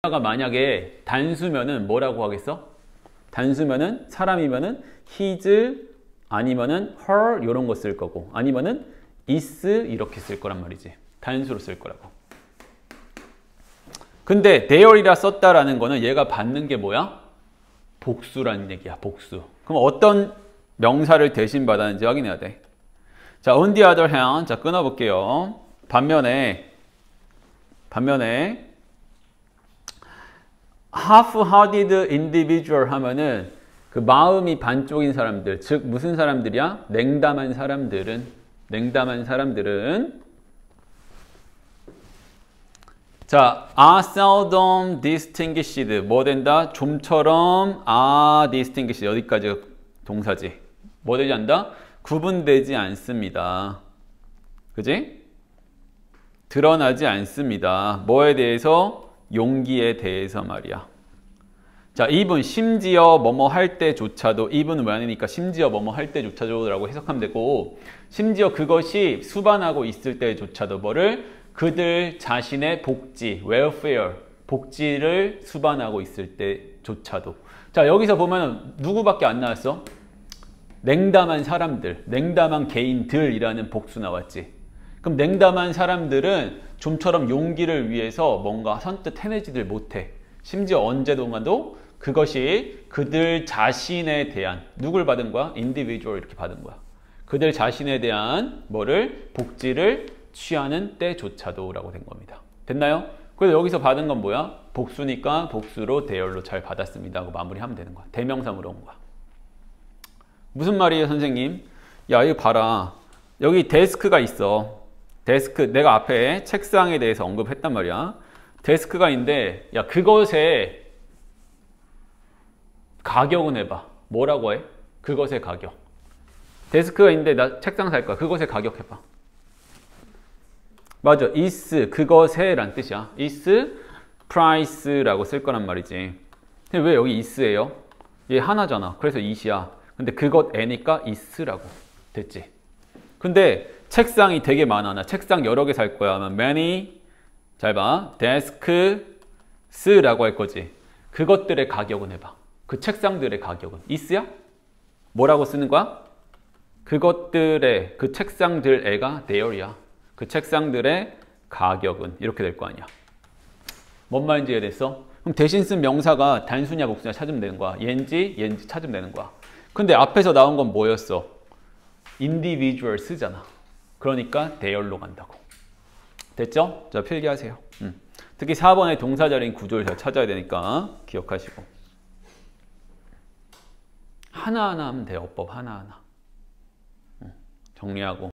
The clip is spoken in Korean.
가 만약에 단수면은 뭐라고 하겠어? 단수면은 사람이면은 his 아니면은 her 이런 거 쓸 거고 아니면은 is 이렇게 쓸 거란 말이지. 단수로 쓸 거라고. 근데 there이라 썼다라는 거는 얘가 받는 게 뭐야? 복수라는 얘기야. 복수. 그럼 어떤 명사를 대신 받았는지 확인해야 돼. 자, on the other hand, 자 끊어볼게요. 반면에 half-hearted individual 하면은 그 마음이 반쪽인 사람들, 즉 무슨 사람들이야? 냉담한 사람들은 자, are seldom distinguished 뭐 된다? 좀처럼 are distinguished 어디까지 동사지? 뭐 되지 않다? 구분되지 않습니다. 그지? 드러나지 않습니다. 뭐에 대해서? 용기에 대해서 말이야. 자, even 심지어 뭐뭐 할 때조차도 even은 왜 아니니까 심지어 뭐뭐 할 때조차도 라고 해석하면 되고 심지어 그것이 수반하고 있을 때조차도 뭐를? 그들 자신의 복지, welfare, 복지를 수반하고 있을 때조차도. 자, 여기서 보면 누구밖에 안 나왔어? 냉담한 사람들, 냉담한 개인들이라는 복수 나왔지. 그럼 냉담한 사람들은 좀처럼 용기를 위해서 뭔가 선뜻 해내지들 못해. 심지어 언제 동안도 그것이 그들 자신에 대한 누굴 받은 거야? individual 이렇게 받은 거야. 그들 자신에 대한 뭐를? 복지를 취하는 때조차도 라고 된 겁니다. 됐나요? 그래서 여기서 받은 건 뭐야? 복수니까 복수로 대열로 잘 받았습니다 하고 마무리하면 되는 거야. 대명사무로 온 거야. 무슨 말이에요 선생님? 야 이거 봐라. 여기 데스크가 있어. 데스크 내가 앞에 책상에 대해서 언급했단 말이야. 데스크가 있는데 야 그것의 가격은 해봐. 뭐라고 해? 그것의 가격. 데스크가 있는데 나 책상 살 거야. 그것의 가격 해봐. 맞아. is 그것의 란 뜻이야. is price라고 쓸 거란 말이지. 근데 왜 여기 is예요? 얘 하나잖아. 그래서 is이야. 근데 그것애니까 is라고 됐지. 근데 책상이 되게 많아. 나 책상 여러 개 살 거야. 하면 many 잘 봐. desks라고 할 거지. 그것들의 가격은 해봐. 그 책상들의 가격은 is야? 뭐라고 쓰는 거야? 그것들의 그 책상들애가 there이야. 그 책상들의 가격은 이렇게 될 거 아니야. 뭔 말인지 이해됐어? 그럼 대신 쓴 명사가 단수냐 복수냐 찾으면 되는 거야. 얘인지 찾으면 되는 거야. 근데 앞에서 나온 건 뭐였어? individual 쓰잖아. 그러니까 대열로 간다고. 됐죠? 자, 필기하세요. 특히 4번의 동사자리인 구조를 잘 찾아야 되니까 기억하시고. 하나하나 하면 돼요. 어법 하나하나. 정리하고.